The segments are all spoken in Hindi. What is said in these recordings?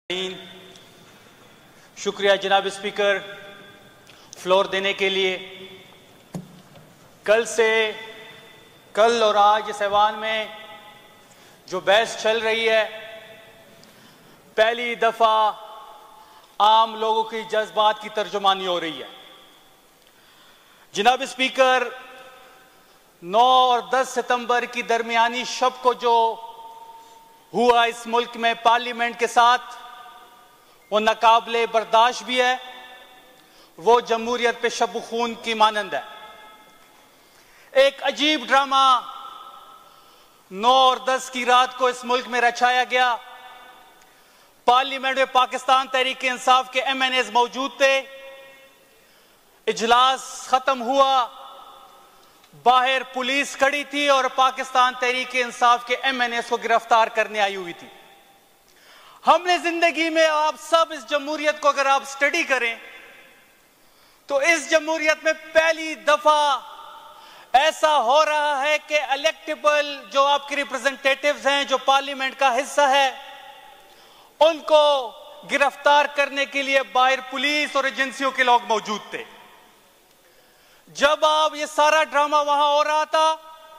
शुक्रिया जनाब स्पीकर फ्लोर देने के लिए। कल और आज इस ऐवान में जो बहस चल रही है, पहली दफा आम लोगों की जज्बात की तर्जुमानी हो रही है। जनाब स्पीकर, 9 और 10 सितंबर की दरमियानी शब को जो हुआ इस मुल्क में पार्लियामेंट के साथ, वो नाकाबिले बर्दाश्त भी है, वो जमहूरियत पे शब खून की मानंद है। एक अजीब ड्रामा 9 और 10 की रात को इस मुल्क में रचाया गया। पार्लियामेंट में पाकिस्तान तहरीक इंसाफ के MNAs मौजूद थे। इजलास खत्म हुआ, बाहर पुलिस खड़ी थी और पाकिस्तान तहरीक इंसाफ के MNAs को गिरफ्तार करने आई हुई थी। हमने जिंदगी में, आप सब इस जमहूरियत को अगर आप स्टडी करें तो इस जमहूरियत में पहली दफा ऐसा हो रहा है कि इलेक्टेबल जो आपके रिप्रेजेंटेटिव्स हैं, जो पार्लियामेंट का हिस्सा है, उनको गिरफ्तार करने के लिए बाहर पुलिस और एजेंसियों के लोग मौजूद थे। जब आप ये सारा ड्रामा वहां हो रहा था,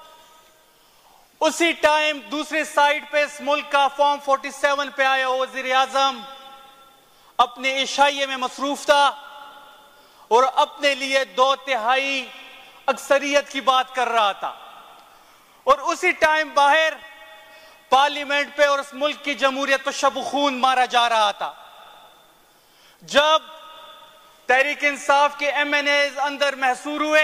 उसी टाइम दूसरी साइड पे इस मुल्क का फॉर्म 47 पे आया वजीर आजम अपने इशाइये में मसरूफ था और अपने लिए 2/3 अक्सरियत की बात कर रहा था। और उसी टाइम बाहर पार्लियामेंट पे और इस मुल्क की जमहूरियत पर शब खून मारा जा रहा था। जब तहरीक इंसाफ के MNAs अंदर महसूर हुए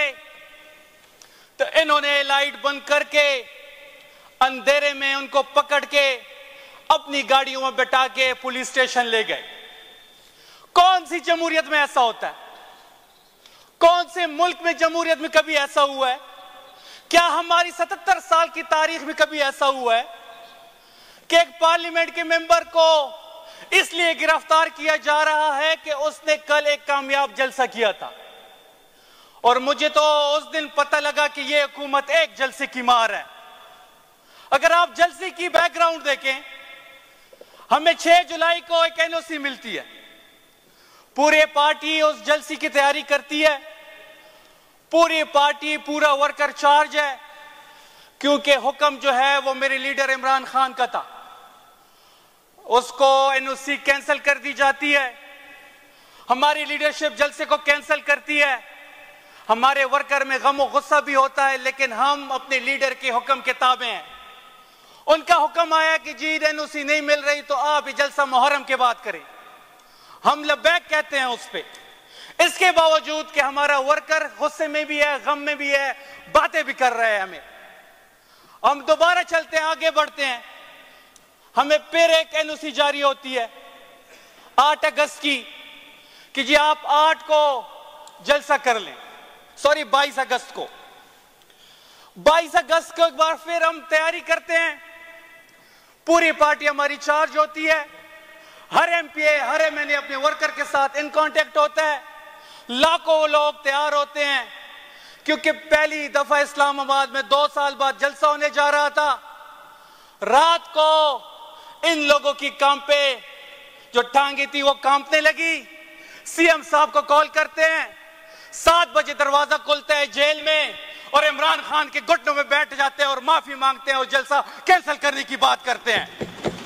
तो इन्होंने लाइट बंद करके अंधेरे में उनको पकड़ के अपनी गाड़ियों में बैठा के पुलिस स्टेशन ले गए। कौन सी जमहूरियत में ऐसा होता है? कौन से मुल्क में जमहूरियत में कभी ऐसा हुआ है? क्या हमारी 77 साल की तारीख में कभी ऐसा हुआ है कि एक पार्लियामेंट के मेंबर को इसलिए गिरफ्तार किया जा रहा है कि उसने कल एक कामयाब जलसा किया था? और मुझे तो उस दिन पता लगा कि यह हुकूमत एक जलसे की मार है। अगर आप जलसे की बैकग्राउंड देखें, हमें 6 जुलाई को एक NOC मिलती है, पूरी पार्टी उस जलसे की तैयारी करती है, पूरी पार्टी पूरा वर्कर चार्ज है, क्योंकि हुक्म जो है वो मेरे लीडर इमरान खान का था। उसको NOC कैंसिल कर दी जाती है, हमारी लीडरशिप जलसे को कैंसिल करती है। हमारे वर्कर में गम और गुस्सा भी होता है, लेकिन हम अपने लीडर के हुक्म के ताबे हैं। उनका हुक्म आया कि जी NOC नहीं मिल रही तो आप जलसा मुहर्रम के बाद करें। हम लब्बैक कहते हैं उस पे। इसके बावजूद कि हमारा वर्कर गुस्से में भी है, गम में भी है, बातें भी कर रहे हैं, हम दोबारा चलते हैं, आगे बढ़ते हैं। हमें फिर एक NOC जारी होती है 8 अगस्त की कि जी आप 8 को जलसा कर लें, सॉरी 22 अगस्त को। 22 अगस्त को एक बार फिर हम तैयारी करते हैं, पूरी पार्टी हमारी चार्ज होती है, हर MPA हर MNA अपने वर्कर के साथ इन कांटेक्ट होता है, लाखों लोग तैयार होते हैं, क्योंकि पहली दफा इस्लामाबाद में 2 साल बाद जलसा होने जा रहा था। रात को इन लोगों की कांपे जो टांगे थी वो कांपने लगी। CM साहब को कॉल करते हैं, 7 बजे दरवाजा खुलता है जेल में और इमरान खान के घुटनों में बैठ जाते हैं और माफी मांगते हैं और जलसा कैंसिल करने की बात करते हैं।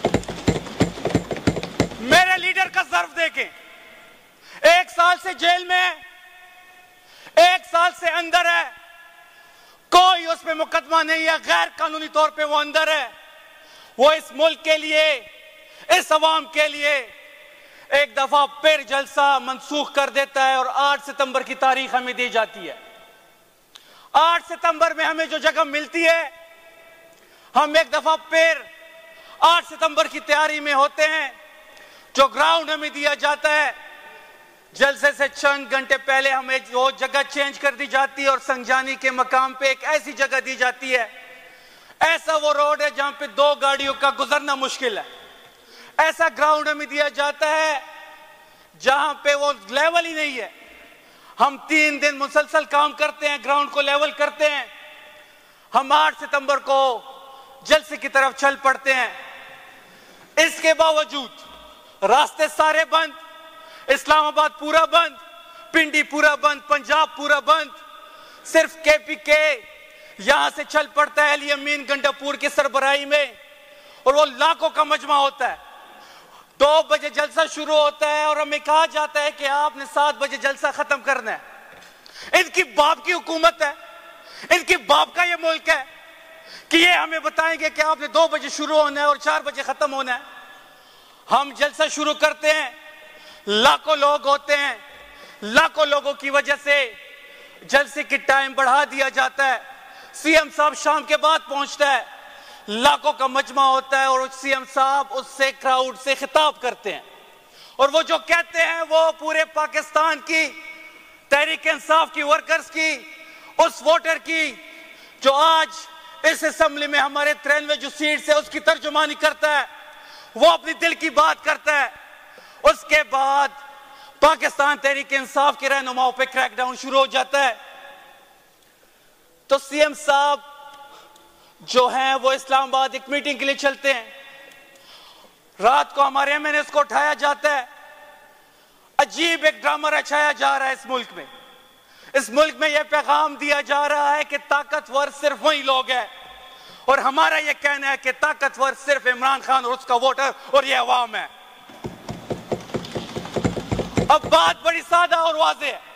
मेरे लीडर का ज़र्फ देखें, 1 साल से जेल में है, 1 साल से अंदर है, कोई उस पे मुकदमा नहीं है, गैर कानूनी तौर पे वो अंदर है। वो इस मुल्क के लिए, इस अवाम के लिए एक दफा फिर जलसा मंसूख कर देता है और 8 सितंबर की तारीख हमें दी जाती है। 8 सितंबर में हमें जो जगह मिलती है, हम एक दफा फिर 8 सितंबर की तैयारी में होते हैं। जो ग्राउंड हमें दिया जाता है, जलसे से चंद घंटे पहले हमें वो जगह चेंज कर दी जाती है और संजानी के मकाम पे एक ऐसी जगह दी जाती है। ऐसा वो रोड है जहां पे 2 गाड़ियों का गुजरना मुश्किल है। ऐसा ग्राउंड हमें दिया जाता है जहां पे वो लेवल ही नहीं है। हम 3 दिन मुसलसल काम करते हैं, ग्राउंड को लेवल करते हैं। हम 8 सितंबर को जलसे की तरफ चल पड़ते हैं। इसके बावजूद रास्ते सारे बंद, इस्लामाबाद पूरा बंद, पिंडी पूरा बंद, पंजाब पूरा बंद। सिर्फ केपीके यहां से चल पड़ता है अली अमीन गंडापुर की सरबराही में, और वो लाखों का मजमा होता है। 2 बजे जलसा शुरू होता है और हमें कहा जाता है कि आपने 7 बजे जलसा खत्म करना है। इनकी बाप की हुकूमत है, इनकी बाप का ये मुल्क है कि ये हमें बताएंगे कि आपने 2 बजे शुरू होना है और 4 बजे खत्म होना है। हम जलसा शुरू करते हैं, लाखों लोग होते हैं, लाखों लोगों की वजह से जलसे की टाइम बढ़ा दिया जाता है। सीएम साहब शाम के बाद पहुंचता है, लाखों का मजमा होता है और सीएम साहब उससे क्राउड से खिताब करते हैं, और वो जो कहते हैं वो पूरे पाकिस्तान की तहरीक इंसाफ की वर्कर्स की, उस वोटर की जो आज इस असेंबली में हमारे 93 जो सीट्स है उसकी तर्जुमानी करता है, वो अपनी दिल की बात करता है। उसके बाद पाकिस्तान तहरीक इंसाफ के रहनुमाओं पे क्रैकडाउन शुरू हो जाता है। तो सीएम साहब जो हैं वो इस्लामाबाद एक मीटिंग के लिए चलते हैं। रात को हमारे एमएनएस को उठाया जाता है। अजीब एक ड्रामा रचाया जा रहा है इस मुल्क में। इस मुल्क में यह पैगाम दिया जा रहा है कि ताकतवर सिर्फ वही लोग हैं, और हमारा यह कहना है कि ताकतवर सिर्फ इमरान खान और उसका वोटर और यह अवाम है। अब बात बड़ी सादा और वाज़ेह है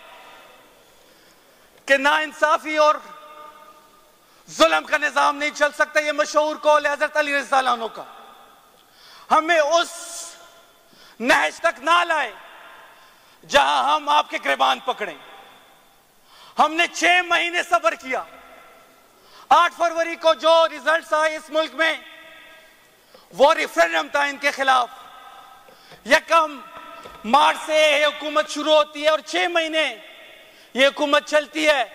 कि नाइंसाफी और जुल्म का निजाम नहीं चल सकता। यह मशहूर कौल है हज़रत अली रज़ी अल्लाह अन्हु का। हमें उस नहज तक ना लाए जहां हम आपके गिरबान पकड़ें। हमने 6 महीने सब्र किया। 8 फरवरी को जो रिजल्ट्स आए इस मुल्क में वो रेफरेंडम था इनके खिलाफ। 1 मार्च से ये हुकूमत शुरू होती है और 6 महीने ये हुकूमत चलती है।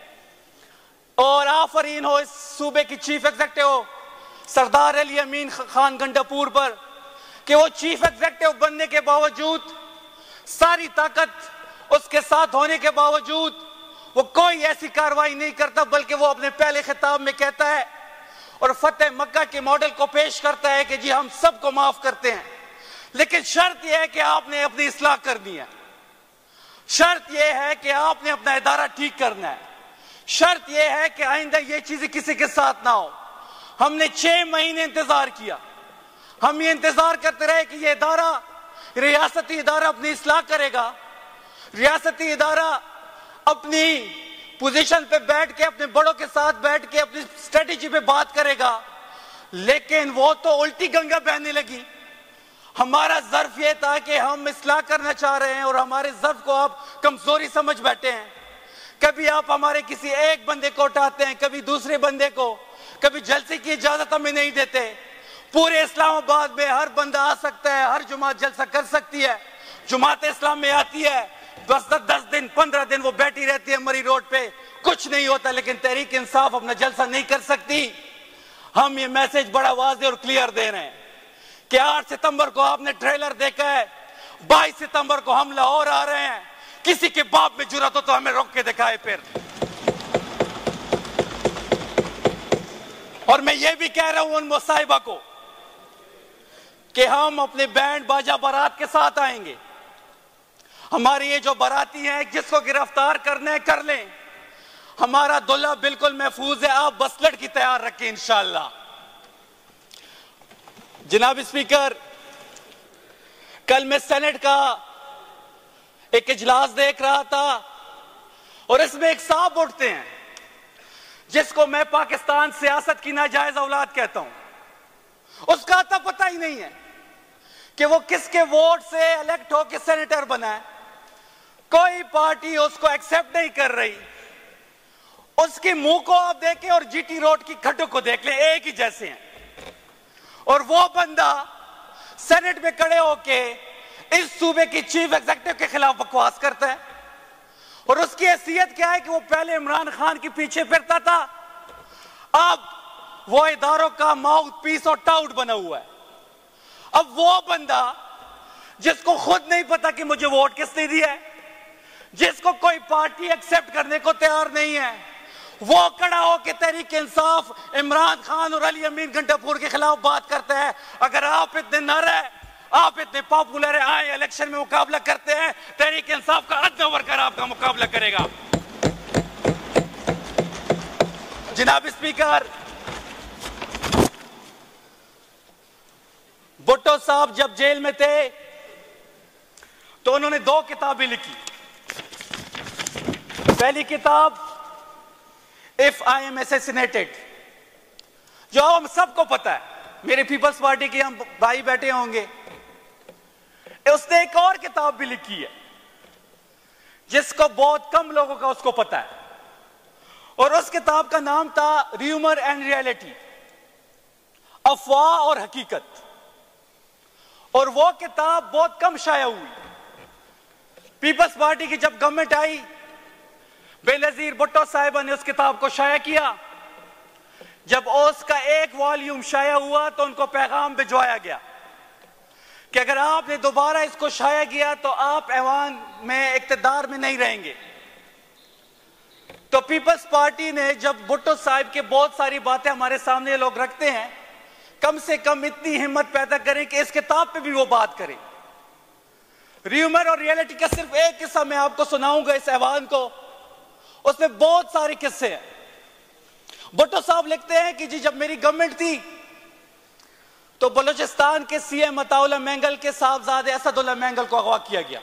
और आफरीन हो इस सूबे की चीफ एग्जीक्यूटिव सरदार अली अमीन खान गंडापुर पर कि वो चीफ एग्जीक्यूटिव बनने के बावजूद, सारी ताकत उसके साथ होने के बावजूद वो कोई ऐसी कार्रवाई नहीं करता, बल्कि वो अपने पहले खिताब में कहता है और फतेह मक्का के मॉडल को पेश करता है कि जी हम सबको माफ करते हैं, लेकिन शर्त यह है कि आपने अपनी इस्लाह करनी है, शर्त यह है कि आपने अपना इदारा ठीक करना है, शर्त यह है कि आइंदा ये चीजें किसी के साथ ना हो। हमने 6 महीने इंतजार किया। हम ये इंतजार करते रहे कि ये इदारा, रियासती इदारा अपनी इस्लाह करेगा, रियासती इदारा अपनी पोजीशन पे बैठ के, अपने बड़ों के साथ बैठ के अपनी स्ट्रेटेजी पे बात करेगा, लेकिन वो तो उल्टी गंगा बहने लगी। हमारा ज़र्फ ये था कि हम इस्लाह करना चाह रहे हैं और हमारे ज़र्फ को आप कमजोरी समझ बैठे हैं। कभी आप हमारे किसी एक बंदे को उठाते हैं, कभी दूसरे बंदे को, कभी जलसे की इजाजत हमें नहीं देते। पूरे इस्लामाबाद में हर बंदा आ सकता है, हर जुमात जलसा कर सकती है। जुमात इस्लाम में आती है, बस 10 दिन 15 दिन वो बैठी रहती है मरी रोड पे, कुछ नहीं होता, लेकिन तहरीक इंसाफ अपना जलसा नहीं कर सकती। हम ये मैसेज बड़ा वाज़ेह और क्लियर दे रहे हैं कि 8 सितंबर को आपने ट्रेलर देखा है, 22 सितंबर को हम लाहौर आ रहे हैं। किसी के बाप में जुर्रत हो तो हमें रोक के दिखाए फिर। और मैं ये भी कह रहा हूं उन मुसाहिबा को कि हम अपने बैंड बाजा बारात के साथ आएंगे। हमारी ये जो बाराती हैं, जिसको गिरफ्तार करना है कर लें, हमारा दुल्हा बिल्कुल महफूज है। आप बस लड़की तैयार रखें इंशाअल्लाह। जनाब स्पीकर, कल मैं सेनेट का एक इजलास देख रहा था और इसमें एक साहब उठते हैं जिसको मैं पाकिस्तान सियासत की नाजायज औलाद कहता हूं। उसका तो पता ही नहीं है कि वो किसके वोट से इलेक्ट होकर सेनेटर बना है। कोई पार्टी उसको एक्सेप्ट नहीं कर रही। उसके मुंह को आप देखें और जीटी रोड की खड्डों को देख लें, एक ही जैसे हैं। और वो बंदा सेनेट में खड़े होके इस सूबे की चीफ एग्जीक्यूटिव के खिलाफ बकवास करता है। और उसकी हैसियत क्या है कि वो पहले इमरान खान के पीछे फिरता था, अब वो इदारों का माउथ पीस और टाउट बना हुआ है। अब वो बंदा जिसको खुद नहीं पता कि मुझे वोट किसने दिया है, जिसको कोई पार्टी एक्सेप्ट करने को तैयार नहीं है, वो खड़ा होकर तहरीक इंसाफ, इमरान खान और अली अमीन गंडापुर के खिलाफ बात करता है। अगर आप इतने नर हैं, आप इतने पॉपुलर है, आए इलेक्शन में मुकाबला करते हैं, तहरीक इंसाफ का अदना वर्कर आपका मुकाबला करेगा। जनाब स्पीकर, भुट्टो साहब जब जेल में थे तो उन्होंने 2 किताबें लिखी। पहली किताब इफ आई एम असैसिनेटेड, जो हम सबको पता है, मेरे पीपल्स पार्टी के हम भाई बैठे होंगे। उसने एक और किताब भी लिखी है जिसको बहुत कम लोगों का उसको पता है, और उस किताब का नाम था र्यूमर एंड रियलिटी, अफवाह और हकीकत। और वो किताब बहुत कम शाया हुई। पीपल्स पार्टी की जब गवर्नमेंट आई, बेनजीर भुट्टो साहिबा ने उस किताब को शाया किया। जब उसका एक वॉल्यूम शाया हुआ तो उनको पैगाम भिजवाया गया कि अगर आपने दोबारा इसको शाया किया तो आप ऐवान में इक्तदार में नहीं रहेंगे। तो पीपल्स पार्टी ने, जब भुट्टो साहिब के बहुत सारी बातें हमारे सामने लोग रखते हैं, कम से कम इतनी हिम्मत पैदा करें कि इस किताब पे भी वो बात करें। र्यूमर और रियलिटी का सिर्फ एक किस्सा मैं आपको सुनाऊंगा इस ऐवान को, उसमें बहुत सारे किस्से हैं। भुट्टो साहब लिखते हैं कि जी जब मेरी गवर्नमेंट थी तो बलूचिस्तान के सीएम अताउल्लाह मैंगल के साहबजादे असदुल्लाह मैंगल को अगवा किया गया।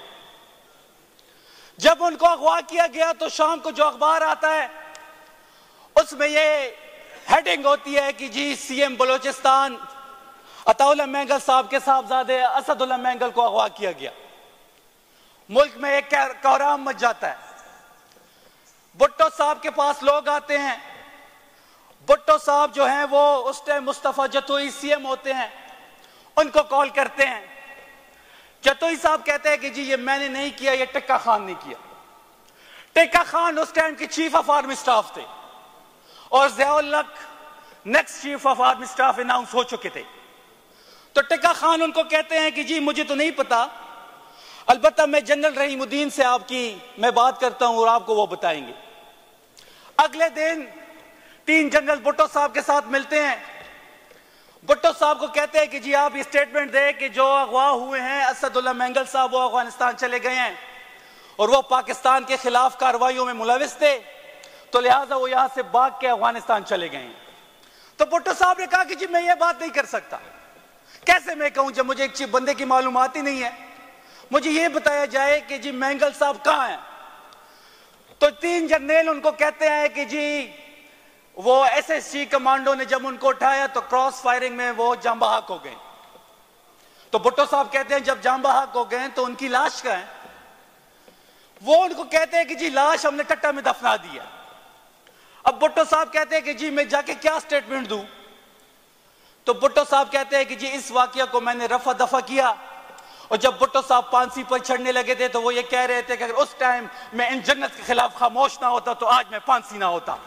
जब उनको अगवा किया गया तो शाम को जो अखबार आता है उसमें ये हेडिंग होती है कि जी सीएम बलूचिस्तान अताउल्लाह मैंगल साहब के साहबजादे असदुल्लाह मैंगल को अगवा किया गया। मुल्क में एक कोहराम मच जाता है। भुट्टो साहब के पास लोग आते हैं। भुट्टो साहब जो हैं वो उस टाइम मुस्तफा जतोई सीएम होते हैं, उनको कॉल करते हैं। जतोई साहब कहते हैं कि जी ये मैंने नहीं किया, ये टिक्का खान ने किया। टिक्का खान उस टाइम के चीफ ऑफ आर्मी स्टाफ थे और Ziaul Haq next chief of army staff announce हो चुके थे। तो टिक्का खान उनको कहते हैं कि जी मुझे तो नहीं पता, अलबत्ता मैं जनरल रहीमुद्दीन से आपकी मैं बात करता हूं और आपको वो बताएंगे। अगले दिन 3 जनरल भुट्टो साहब के साथ मिलते हैं। भुट्टो साहब को कहते हैं कि जी आप ये स्टेटमेंट दें कि जो अगवा हुए हैं असदुल्लाह मैंगल साहब वो अफगानिस्तान चले गए हैं और वो पाकिस्तान के खिलाफ कार्रवाइयों में मुलविस थे, तो लिहाजा वो यहां से भाग के अफगानिस्तान चले गए हैं। तो भुट्टो साहब ने कहा कि जी मैं ये बात नहीं कर सकता। कैसे मैं कहूं जब मुझे एक चीज बंदे की मालूमात ही नहीं है। मुझे ये बताया जाए कि जी मैंगल साहब कहां हैं। तो 3 जनरल उनको कहते हैं कि जी वो एसएसजी कमांडो ने जब उनको उठाया तो क्रॉस फायरिंग में वो जाम बहक हो गए। तो भुट्टो साहब कहते हैं जब जाम बहक हो गए तो उनकी लाश कहां है। वो उनको कहते हैं कि जी लाश हमने टट्टा में दफना दिया। अब भुट्टो साहब कहते हैं कि जी मैं जाके क्या स्टेटमेंट दूं। तो भुट्टो साहब कहते हैं कि जी इस वाकया को मैंने रफा दफा किया, और जब भुट्टो साहब फांसी पर चढ़ने लगे थे तो वो ये कह रहे थे कि अगर उस टाइम मैं इन जन्नत के खिलाफ खामोश ना होता तो आज मैं फांसी ना होता।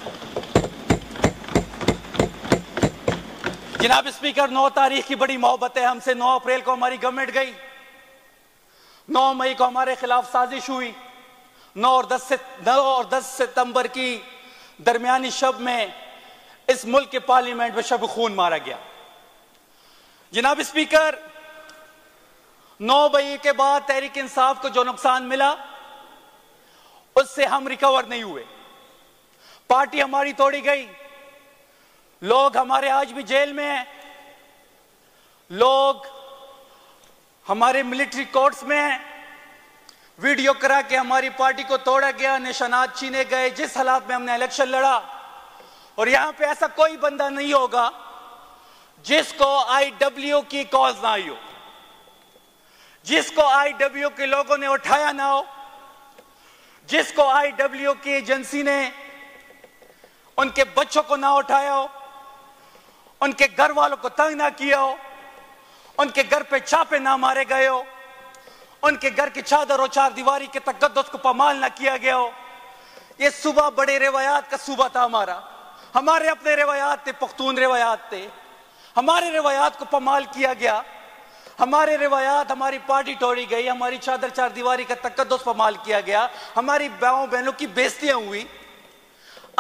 जनाब स्पीकर, 9 तारीख की बड़ी मोहब्बत है हमसे। 9 अप्रैल को हमारी गवर्नमेंट गई, 9 मई को हमारे खिलाफ साजिश हुई, 9 और 10 सितंबर की दरमियानी शब में इस मुल्क के पार्लियामेंट में शब खून मारा गया। जनाब स्पीकर, 9 मई के बाद तहरीक इंसाफ को जो नुकसान मिला उससे हम रिकवर नहीं हुए। पार्टी हमारी तोड़ी गई। लोग हमारे आज भी जेल में हैं, लोग हमारे मिलिट्री कोर्ट्स में हैं। वीडियो करा के हमारी पार्टी को तोड़ा गया, निशानात छीने गए। जिस हालात में हमने इलेक्शन लड़ा, और यहां पे ऐसा कोई बंदा नहीं होगा जिसको आईडब्ल्यू की कॉल ना आई हो, जिसको आईडब्ल्यू के लोगों ने उठाया ना हो, जिसको आईडब्ल्यू की एजेंसी ने उनके बच्चों को ना उठाया हो, उनके घर वालों को तंग ना किया हो, उनके घर पे छापे ना मारे गए हो, उनके घर की चादर और 4 दीवारी के तकद्दुस को पामाल ना किया गया हो। ये सूबा बड़े रिवायात का सूबा था हमारा। हमारे अपने रिवायात थे, पख्तून रिवायात थे। हमारे रिवायात को पामाल किया गया, हमारे रिवायात, हमारी पार्टी तोड़ी गई, हमारी चादर 4 दीवारी का तकद्दुस पामाल किया गया, हमारी भाइयों बहनों की बेइज्जतियां हुई।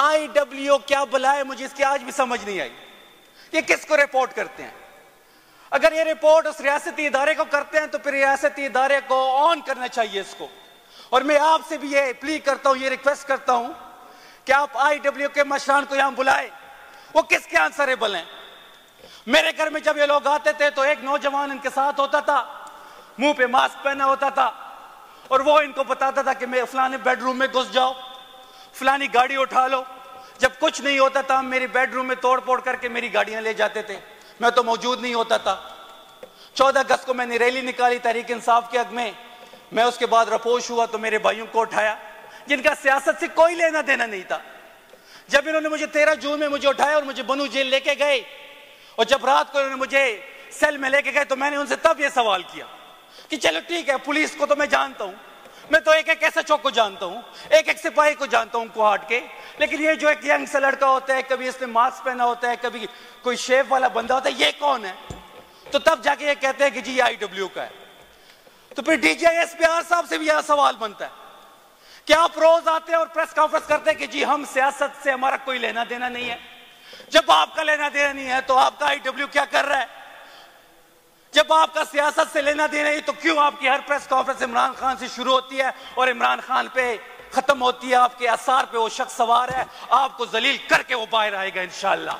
आईडब्ल्यू क्या बुलाए, मुझे इसकी आज भी समझ नहीं आई। ये किसको रिपोर्ट करते हैं? अगर ये रिपोर्ट उस रियासती इदारे को करते हैं तो फिर रियासती इदारे को ऑन करना चाहिए इसको। और मैं आपसे भी ये प्ली करता हूं, ये रिक्वेस्ट करता हूं कि आप IW के मशरान को यहां बुलाएं। वो किसके आंसरेबल हैं? मेरे घर में जब ये लोग आते थे तो एक नौजवान इनके साथ होता था, मुंह पे मास्क पहना होता था, और वो इनको बताता था कि मैं फलाने बेडरूम में घुस जाओ, फलानी गाड़ी उठा लो। जब कुछ नहीं होता था मेरी बेडरूम में तोड़ फोड़ करके मेरी गाड़ियां ले जाते थे, मैं तो मौजूद नहीं होता था। 14 अगस्त को मैंने रैली निकाली तहरीक इंसाफ के हक में, मैं उसके बाद रपोश हुआ तो मेरे भाइयों को उठाया जिनका सियासत से कोई लेना देना नहीं था। जब इन्होंने मुझे 13 जून में मुझे उठाया और मुझे बनू जेल लेके गए, और जब रात को इन्होंने मुझे सेल में लेके गए तो मैंने उनसे तब ये सवाल किया कि चलो ठीक है, पुलिस को तो मैं जानता हूं, मैं तो एक एक SHO को जानता हूं, एक एक सिपाही को जानता हूं कोहाट के, लेकिन ये जो एक यंग सा लड़का होता है, कभी इसने मास्क पहना होता है, कभी कोई शेफ वाला बंदा होता है, ये कौन है? तो तब जाके ये कहते हैं कि जी ये IW का है। तो फिर DGI SPR साहब से भी यह सवाल बनता है कि आप रोज आते हैं और प्रेस कॉन्फ्रेंस करते हैं कि जी हम सियासत से हमारा कोई लेना देना नहीं है। जब आपका लेना देना नहीं है तो आपका IW क्या कर रहा है? जब आपका सियासत से लेना देना नहीं तो क्यों आपकी हर प्रेस कॉन्फ्रेंस इमरान खान से शुरू होती है और इमरान खान पे खत्म होती है? आपके आसार पे वो शख्स सवार है, आपको जलील करके वो बाहर आएगा इंशाअल्लाह।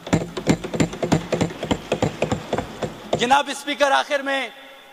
जनाब स्पीकर, आखिर में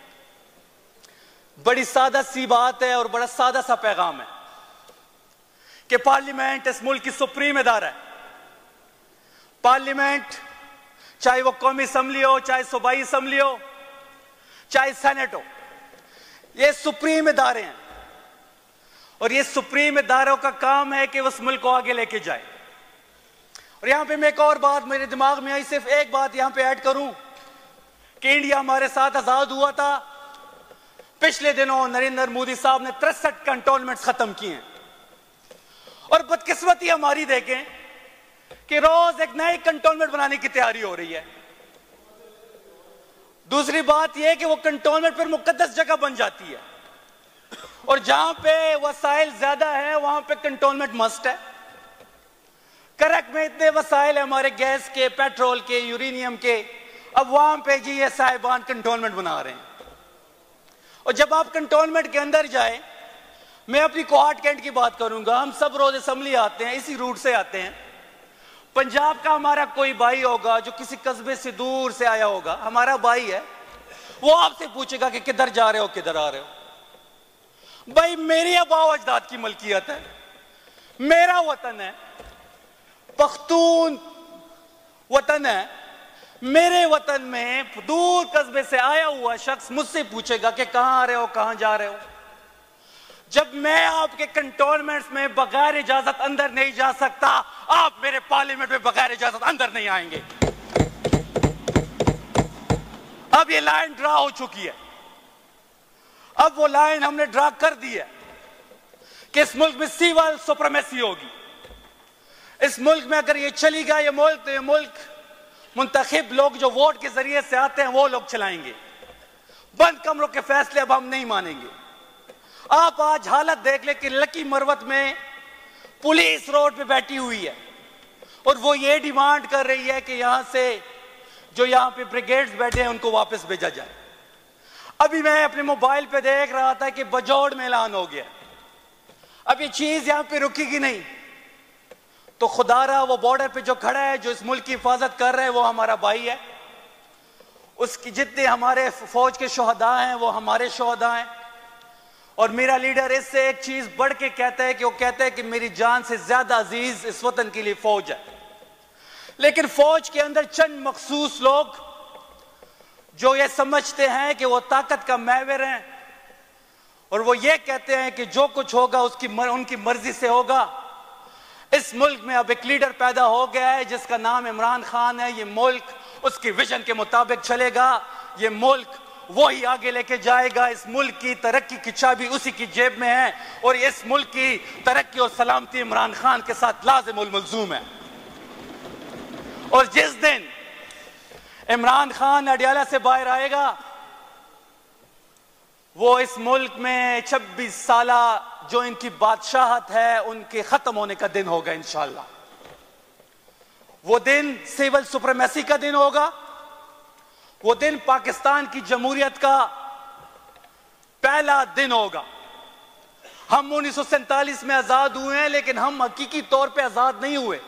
बड़ी सादा सी बात है और बड़ा सादा सा पैगाम है कि पार्लियामेंट इस मुल्क की सुप्रीम इदारा है। पार्लियामेंट, चाहे वो कौमी असम्बली हो, चाहे सूबाई असम्बली हो, चाहे सेनेट हो, ये सुप्रीम इदारे हैं और ये सुप्रीम इदारों का काम है कि उस मुल्क को आगे लेके जाए। और यहां पे मैं एक और बात मेरे दिमाग में आई, सिर्फ एक बात यहां पे ऐड करूं कि इंडिया हमारे साथ आजाद हुआ था, पिछले दिनों नरेंद्र मोदी साहब ने 63 कंटोनमेंट्स खत्म किए हैं, और बदकिस्मती हमारी देखें कि रोज एक नए कंटोनमेंट बनाने की तैयारी हो रही है। दूसरी बात यह कि वो कंटोनमेंट पर मुकद्दस जगह बन जाती है, और जहां पे वसाइल ज्यादा है वहां पे कंटोनमेंट मस्ट है। करक में इतने वसाइल है हमारे, गैस के, पेट्रोल के, यूरेनियम के, अब वहां पे जी ये साहिबान कंटोनमेंट बना रहे हैं। और जब आप कंटोनमेंट के अंदर जाए, मैं अपनी कोहाट कैंट की बात करूंगा, हम सब रोज असेंबली आते हैं, इसी रूट से आते हैं। पंजाब का हमारा कोई भाई होगा जो किसी कस्बे से दूर से आया होगा, हमारा भाई है, वो आपसे पूछेगा कि किधर जा रहे हो, किधर आ रहे हो। भाई मेरी आबाओ अजदाद की मलकियत है, मेरा वतन है, पख्तून वतन है। मेरे वतन में दूर कस्बे से आया हुआ शख्स मुझसे पूछेगा कि कहां आ रहे हो, कहां जा रहे हो। जब मैं आपके कंटोनमेंट्स में बगैर इजाजत अंदर नहीं जा सकता, आप मेरे पार्लियामेंट में बगैर इजाजत अंदर नहीं आएंगे। अब ये लाइन ड्रा हो चुकी है, अब वो लाइन हमने ड्रा कर दी है कि इस मुल्क में सिविल सुप्रीमेसी होगी। इस मुल्क में अगर ये चली गया ये मुल्क, तो ये मुल्क मुंतखब लोग जो वोट के जरिए से आते हैं वो लोग चलाएंगे। बंद कमरों के फैसले अब हम नहीं मानेंगे। आप आज हालत देख ले कि लकी मरवत में पुलिस रोड पे बैठी हुई है और वो ये डिमांड कर रही है कि यहां से जो यहां पे ब्रिगेड्स बैठे हैं उनको वापस भेजा जाए। अभी मैं अपने मोबाइल पे देख रहा था कि बजौड़ में ऐलान हो गया। अब ये चीज यहां पे रुकेगी नहीं, तो खुदारा वो बॉर्डर पे जो खड़ा है, जो इस मुल्क की हिफाजत कर रहा है, वो हमारा भाई है। उसकी जितने हमारे फौज के शोहदा हैं वो हमारे शोहदा हैं। और मेरा लीडर इससे एक चीज बढ़ के कहता है कि वो कहता है कि मेरी जान से ज्यादा अजीज इस वतन के लिए फौज है। लेकिन फौज के अंदर चंद मखसूस लोग जो ये समझते हैं कि वो ताकत का महवर है, और वो ये कहते हैं कि जो कुछ होगा उनकी मर्जी से होगा। इस मुल्क में अब एक लीडर पैदा हो गया है जिसका नाम इमरान खान है। ये मुल्क उसकी विजन के मुताबिक चलेगा, ये मुल्क वही आगे लेके जाएगा। इस मुल्क की तरक्की की चाबी उसी की जेब में है, और इस मुल्क की तरक्की और सलामती इमरान खान के साथ लाजिमुल मलजूम है। और जिस दिन इमरान खान अडियाला से बाहर आएगा, वो इस मुल्क में 26 साल जो इनकी बादशाहत है उनके खत्म होने का दिन होगा इंशाअल्लाह। वो दिन सिविल सुप्रीमेसी का दिन होगा, वो दिन पाकिस्तान की जमहूरियत का पहला दिन होगा। हम 1947 में आजाद हुए हैं, लेकिन हम हकीकी तौर पे आजाद नहीं हुए।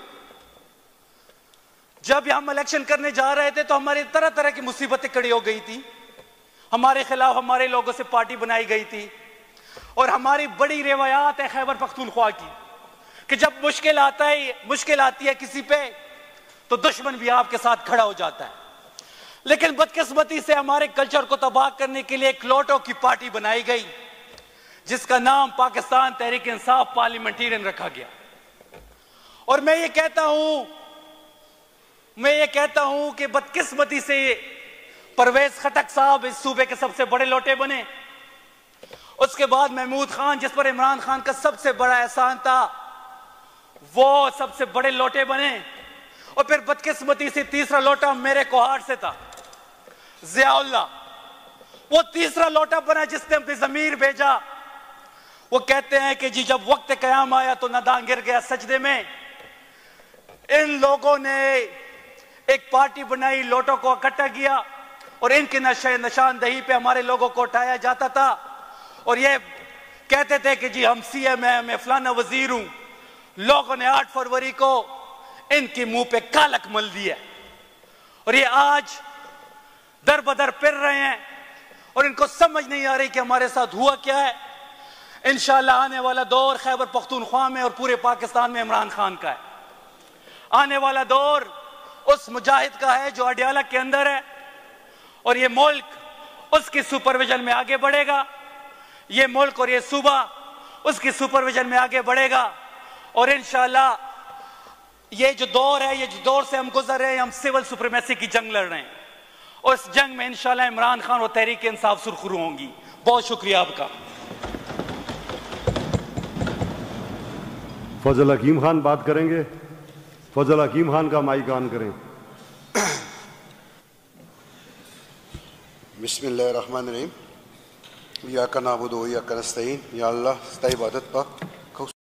जब हम इलेक्शन करने जा रहे थे तो हमारी तरह तरह की मुसीबतें खड़ी हो गई थी। हमारे खिलाफ हमारे लोगों से पार्टी बनाई गई थी, और हमारी बड़ी रिवायात है खैबर पख्तूनख्वा की कि जब मुश्किल आती है किसी पे तो दुश्मन भी आपके साथ खड़ा हो जाता है। लेकिन बदकिस्मती से हमारे कल्चर को तबाह करने के लिए एक लोटो की पार्टी बनाई गई, जिसका नाम पाकिस्तान तहरीक इंसाफ पार्लियामेंटेरियन रखा गया। और मैं ये कहता हूं कि बदकिस्मती से परवेज खटक साहब इस सूबे के सबसे बड़े लोटे बने। उसके बाद महमूद खान, जिस पर इमरान खान का सबसे बड़ा एहसान था, वो सबसे बड़े लोटे बने। और फिर बदकिस्मती से तीसरा लोटा मेरे कोहाट से था, जियाउल्ला। वो तीसरा लोटा बना जिसने अपनी जमीर भेजा। वो कहते हैं कि जी जब वक्त कयाम आया तो नादान गिर गया सजदे में। इन लोगों ने एक पार्टी बनाई, लोटों को इकट्ठा किया, और इनकी निशानदही पे हमारे लोगों को उठाया जाता था, और ये कहते थे कि जी हम सीएम हैं, मैं फलाना वजीर हूं। लोगों ने 8 फरवरी को इनके मुंह पे कालक मल दिया, और ये आज दर बदर फिर रहे हैं, और इनको समझ नहीं आ रही कि हमारे साथ हुआ क्या है। इंशाअल्लाह आने वाला दौर खैबर पख्तूनख्वा में और पूरे पाकिस्तान में इमरान खान का है। आने वाला दौर उस मुजाहिद का है जो अडियाला के अंदर है, और ये मुल्क उसकी सुपरविजन में आगे बढ़ेगा। ये मुल्क और ये सूबा उसकी सुपरविजन में आगे बढ़ेगा, और इंशाअल्लाह ये जो दौर से हम गुजर रहे हैं, हम सिविल सुप्रीमेसी की जंग लड़ रहे हैं। उस जंग में इंशाअल्लाह इमरान खान और तहरीक इंसाफ सुरखरू होंगी। बहुत शुक्रिया आपका। फजल हकीम खान बात करेंगे। फजल हकीम खान का माइक ऑन करें। बिस्मिल्लाहिर्रहमानिर्रहीम। या का नाबुदु व या का नस्तईन। या अल्लाह इबादत पा